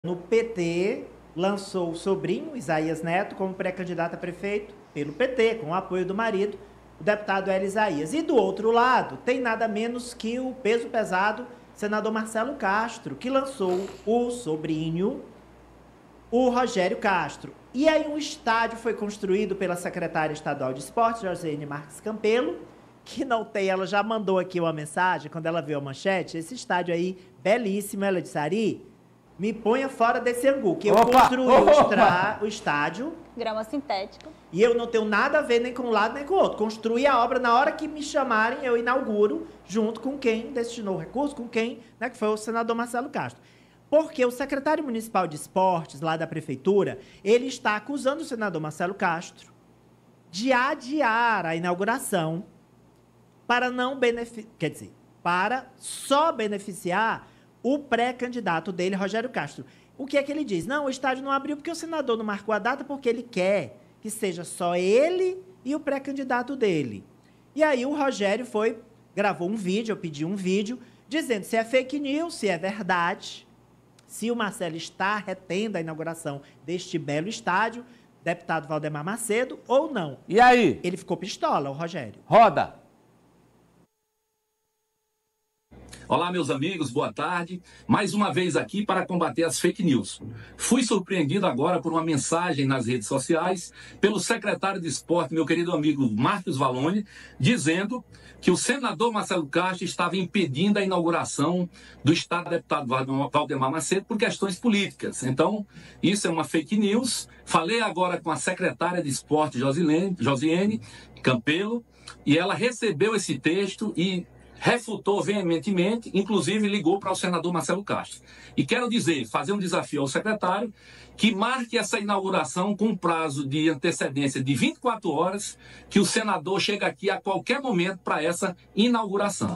no PT, lançou o sobrinho, Isaías Neto, como pré-candidato a prefeito pelo PT, com o apoio do marido, o deputado Hélio Isaías. E do outro lado, tem nada menos que o peso pesado, senador Marcelo Castro, que lançou o sobrinho, o Rogério Castro. E aí um estádio foi construído pela secretária estadual de esportes, Josiane Marques Campelo, que não tem, ela já mandou aqui uma mensagem, quando ela viu a manchete, esse estádio aí, belíssimo, ela disse, Ari, me ponha fora desse angu, que eu construí o estádio. Grama sintética. E eu não tenho nada a ver nem com um lado nem com o outro. Construí a obra, na hora que me chamarem, eu inauguro, junto com quem destinou o recurso, com quem, né, que foi o senador Marcelo Castro. Porque o secretário municipal de esportes, lá da prefeitura, ele está acusando o senador Marcelo Castro de adiar a inauguração para não beneficiar, quer dizer, para só beneficiar o pré-candidato dele, Rogério Castro. O que é que ele diz? Não, o estádio não abriu porque o senador não marcou a data, porque ele quer que seja só ele e o pré-candidato dele. E aí o Rogério gravou um vídeo, eu pedi um vídeo, dizendo se é fake news, se é verdade, se o Marcelo está retendo a inauguração deste belo estádio, deputado Valdemar Macedo, ou não. E aí? Ele ficou pistola, o Rogério. Roda! Olá, meus amigos, boa tarde. Mais uma vez aqui para combater as fake news. Fui surpreendido agora por uma mensagem nas redes sociais pelo secretário de esporte, meu querido amigo Marcos Vallone, dizendo que o senador Marcelo Castro estava impedindo a inauguração do estado do deputado Valdemar Macedo por questões políticas. Então, isso é uma fake news. Falei agora com a secretária de esporte, Josiane Campelo, e ela recebeu esse texto e refutou veementemente, inclusive ligou para o senador Marcelo Castro. E quero dizer, fazer um desafio ao secretário, que marque essa inauguração com um prazo de antecedência de 24 horas, que o senador chega aqui a qualquer momento para essa inauguração.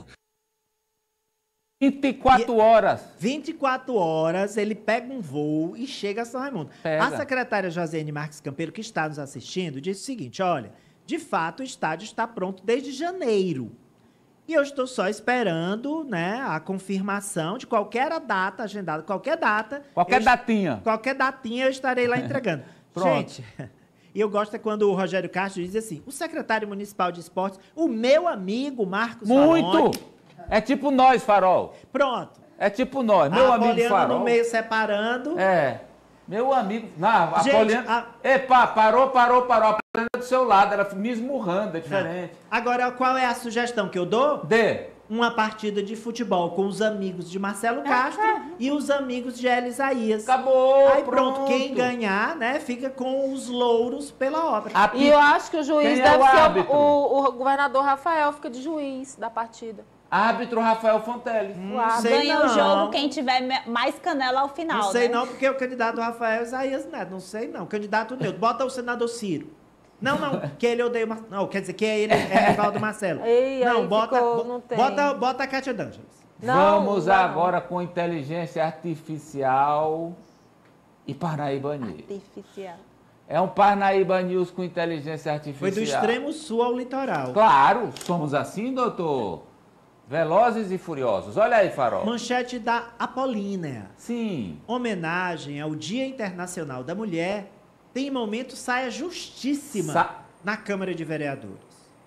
24 horas. 24 horas, ele pega um voo e chega a São Raimundo. Pega. A secretária Josiane Marques Campelo, que está nos assistindo, disse o seguinte, olha, de fato o estádio está pronto desde janeiro. E eu estou só esperando, né, a confirmação de qualquer data agendada, qualquer data. Qualquer datinha. Qualquer datinha eu estarei lá entregando. Pronto. Gente, e eu gosto é quando o Rogério Castro diz assim, o secretário municipal de esportes, o meu amigo Marcos Vallone. Muito! É tipo nós, Farol. Pronto. É tipo nós, meu amigo Poliana Farol. no meio separando. É. Meu amigo. Não, a Gente, Poliana. Epa, parou. A Poliana do seu lado, ela me esmurrando, é diferente. Agora, qual é a sugestão que eu dou? Dê. Uma partida de futebol com os amigos de Marcelo Castro e os amigos de Hélio Isaías. Acabou, Aí pronto, quem ganhar, né, fica com os louros pela obra. E eu acho que o juiz Quem é deve o ser árbitro? o governador Rafael, fica de juiz da partida. Árbitro Rafael Fontelli. Ganha o jogo quem tiver mais canela ao final, Não sei né? não, porque o candidato Rafael Isaías Neto, não sei não. Candidato neutro, bota o senador Ciro. Não, que ele odeia o Marcelo. Não, quer dizer que ele é rival do Marcelo. Ei, não, aí não tem. bota a Cátia D'Ângeles. Vamos agora com inteligência artificial e Parnaíba News. Artificial. É um Parnaíba News com inteligência artificial. Foi do extremo sul ao litoral. Claro, somos assim, doutor. Velozes e furiosos. Olha aí, Farol. Manchete da Apolínea. Sim. Homenagem ao Dia Internacional da Mulher tem momento saia justíssima na Câmara de Vereadores.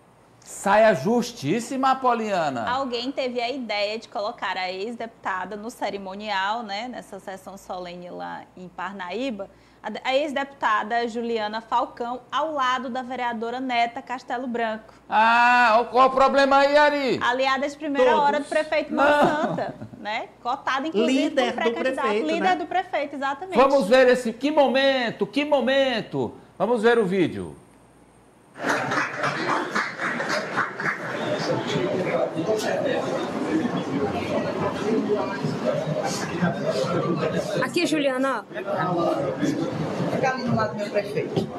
Saia justíssima, Poliana. Alguém teve a ideia de colocar a ex-deputada no cerimonial, né, nessa sessão solene lá em Parnaíba, a ex-deputada Juliana Falcão ao lado da vereadora Neta Castelo Branco. Ah, qual o problema aí, Ari? Aliada de primeira hora do prefeito Monsanto, né? Cotada, inclusive, líder como pré-candidato. do prefeito, Líder, né? do prefeito, exatamente. Vamos ver esse... Que momento. Vamos ver o vídeo. Aqui, Juliana. Fica ali no lado do meu prefeito.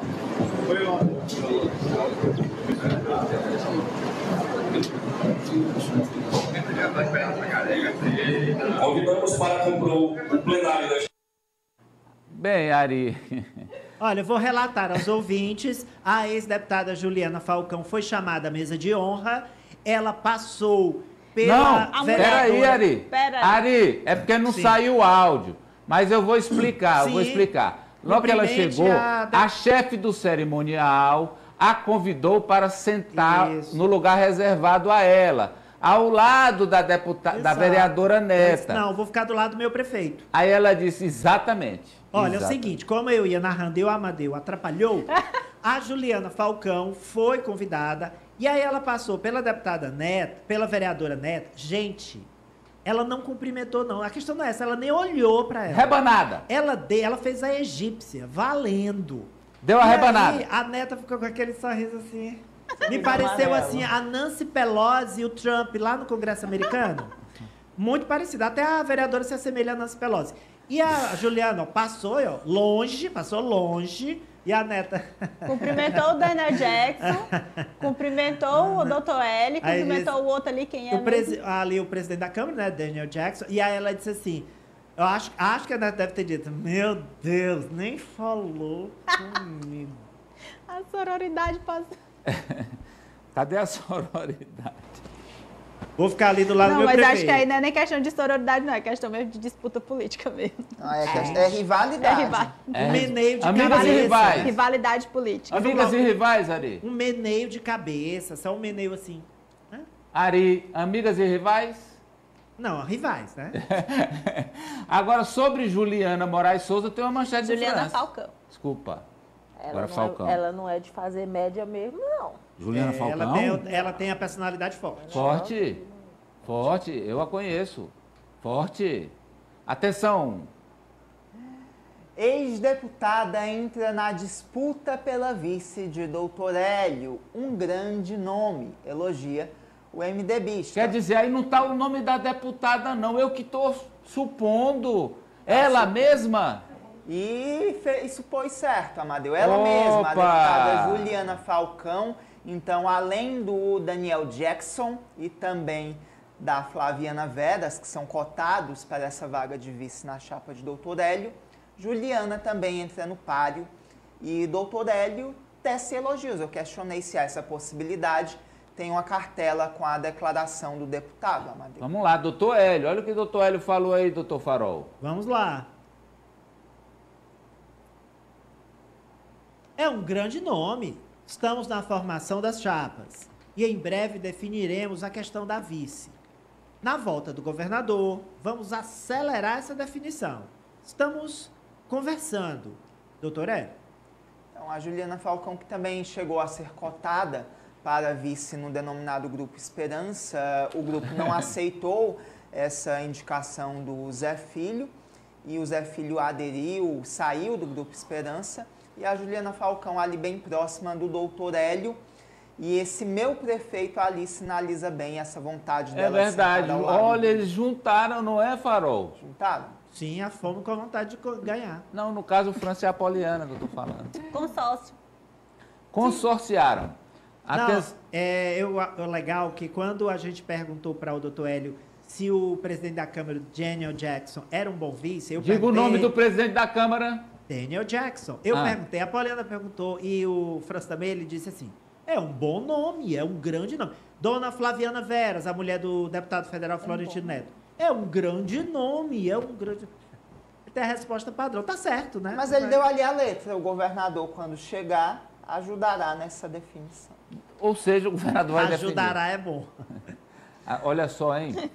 Convidamos para comprar o plenário. Bem, Ari... Olha, eu vou relatar aos ouvintes, a ex-deputada Juliana Falcão foi chamada à mesa de honra, ela passou pela Não, peraí, Ari. Pera. Ari, é porque não Sim. saiu o áudio. Mas eu vou explicar, eu vou Sim. explicar. Logo que ela Cumprimente chegou, a- a chefe do cerimonial a convidou para sentar Isso. no lugar reservado a ela, ao lado da deputada, da Exato. vereadora Eu disse, Neta. não, vou ficar do lado do meu prefeito. Aí ela disse exatamente. Olha, é o exatamente. seguinte, como eu ia narrando e o Amadeu atrapalhou, a Juliana Falcão foi convidada e aí ela passou pela deputada Neta, pela vereadora Neta. Gente, ela não cumprimentou, não. A questão não é essa, ela nem olhou pra ela. Rebanada. Ela fez a egípcia, valendo. Deu a E rebanada. aí, a Neta ficou com aquele sorriso assim. Me pareceu assim, a Nancy Pelosi e o Trump lá no Congresso americano. Muito parecido. Até a vereadora se assemelha a Nancy Pelosi. E a Juliana ó, passou longe. E a Neta. Cumprimentou o Daniel Jackson, cumprimentou o Dr. L, Aí cumprimentou disse- o outro ali, quem é o ali o presidente da Câmara, né, Daniel Jackson. E aí ela disse assim, eu acho que a Neta deve ter dito, meu Deus, nem falou comigo. A sororidade passou. Cadê a sororidade? Vou ficar ali do lado do Não, meu mas prefeito. acho que aí não é nem questão de sororidade, não. É questão mesmo de disputa política mesmo. Ah, é rivalidade. É rival- Um meneio de Amigas cabeça. e rivais. rivalidade política. Amigas e rivais, Ari? Um meneio de cabeça, só um meneio assim. Né? Ari, amigas e rivais? Não, rivais, né? Agora, sobre Juliana Moraes Souza, tem uma manchete de Juliana França. Falcão. Desculpa. Ela Agora não, Falcão. ela não é de fazer média mesmo, não. Juliana Falcão? Ela tem a personalidade forte. Forte. Forte. Eu a conheço. Forte. Atenção. Ex-deputada entra na disputa pela vice de Doutor Hélio. Um grande nome, elogia o MDBista. Quer dizer, aí não está o nome da deputada, não. Eu que estou supondo. Ela mesma? E isso foi certo, Amadeu. Ela mesma, a Opa! deputada Juliana Falcão. Então, além do Daniel Jackson e também da Flaviana Veras, que são cotados para essa vaga de vice na chapa de Doutor Hélio, Juliana também entra no páreo. E Doutor Hélio tece elogios. Eu questionei se há essa possibilidade. Tem uma cartela com a declaração do deputado, Amadeu. Vamos lá, doutor Hélio. Olha o que o doutor Hélio falou aí, doutor Farol. Vamos lá. É um grande nome. Estamos na formação das chapas. E em breve definiremos a questão da vice. Na volta do governador, vamos acelerar essa definição. Estamos conversando. Doutor Hélio? Então, a Juliana Falcão, que também chegou a ser cotada para vice no denominado Grupo Esperança, o grupo não aceitou essa indicação do Zé Filho, e o Zé Filho aderiu, saiu do Grupo Esperança, e a Juliana Falcão ali bem próxima do Doutor Hélio, e esse meu prefeito ali sinaliza bem essa vontade É dela. verdade. sentada ao lado Olha, do- eles juntaram, não é, Farol? Juntaram? Sim, a fome com a vontade de ganhar. Não, no caso, França e Apoliana que eu estou falando. Consórcio. Consorciaram. Não, Aten- é legal que quando a gente perguntou para o doutor Hélio se o presidente da Câmara, Daniel Jackson, era um bom vice, eu Diga o perguntei... nome do presidente da Câmara. Daniel Jackson. Eu Ah. perguntei, a Poliana perguntou, e o França também, ele disse assim, é um bom nome, é um grande nome. Dona Flaviana Veras, a mulher do deputado federal Florentino Neto. É um grande nome, é um grande... Tem a resposta padrão, tá certo, né? Mas ele deu ali a letra. O governador, quando chegar, ajudará nessa definição. Ou seja, o governador vai definir. Ajudará é bom. Ah, olha só, hein?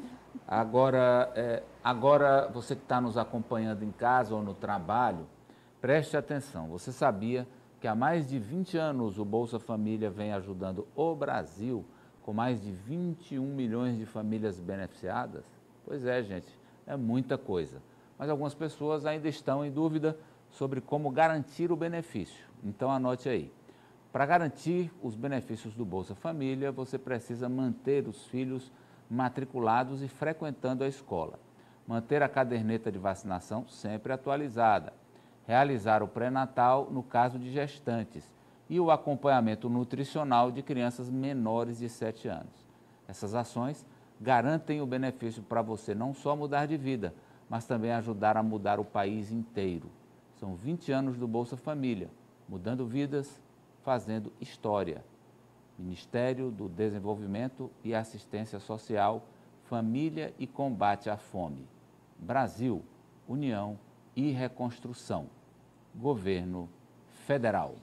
Agora você que está nos acompanhando em casa ou no trabalho, preste atenção. Você sabia que há mais de 20 anos o Bolsa Família vem ajudando o Brasil com mais de 21 milhões de famílias beneficiadas? Pois é, gente, é muita coisa. Mas algumas pessoas ainda estão em dúvida sobre como garantir o benefício. Então anote aí. Para garantir os benefícios do Bolsa Família, você precisa manter os filhos matriculados e frequentando a escola. Manter a caderneta de vacinação sempre atualizada. Realizar o pré-natal no caso de gestantes e o acompanhamento nutricional de crianças menores de 7 anos. Essas ações garantem o benefício para você não só mudar de vida, mas também ajudar a mudar o país inteiro. São 20 anos do Bolsa Família, mudando vidas, fazendo história. Ministério do Desenvolvimento e Assistência Social, Família e Combate à Fome. Brasil, União, e Reconstrução, Governo Federal.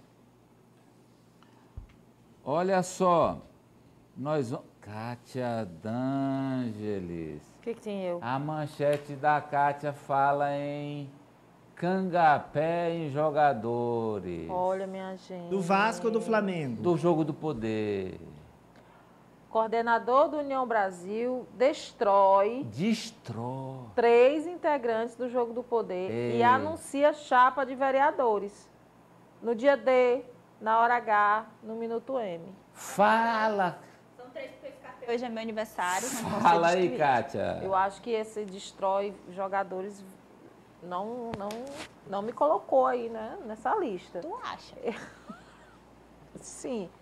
Olha só, nós vamos... Kátia D'Angelis. O que tem eu? A manchete da Kátia fala em Cangapé em jogadores. Olha, minha gente. Do Vasco ou do Flamengo? Do jogo do poder. Coordenador do União Brasil destrói 3 integrantes do Jogo do Poder Ei. e anuncia chapa de vereadores. No dia D, na hora H, no minuto M. Fala! São 3 porque esse café hoje é meu aniversário. Não vão ser Fala aí, destruídos. Kátia. Eu acho que esse destrói jogadores não me colocou aí, né, nessa lista. Tu acha? Sim.